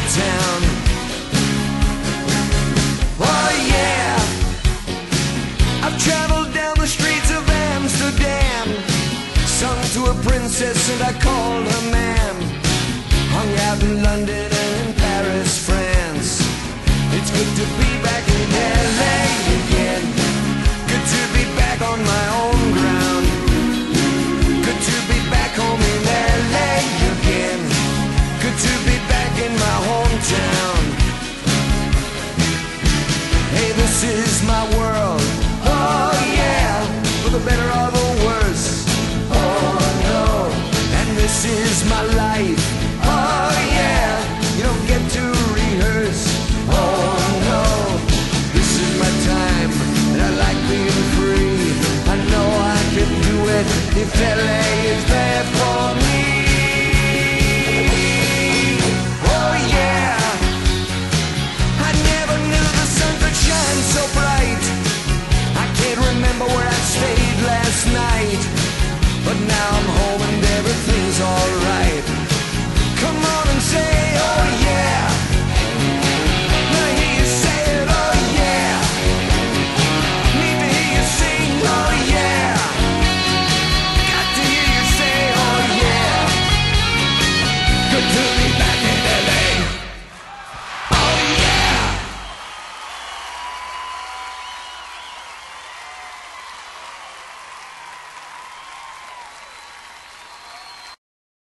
town. Oh yeah, I've traveled down the streets of Amsterdam, sung to a princess and I called her ma'am. Hung out in London and in Paris, France. It's good to be back in LA again. Good to be back on my own ground. Good to be back home in LA again. Good to be back in my hometown. Hey, this is my world. Oh yeah, for the better or the worse. Oh no, and this is my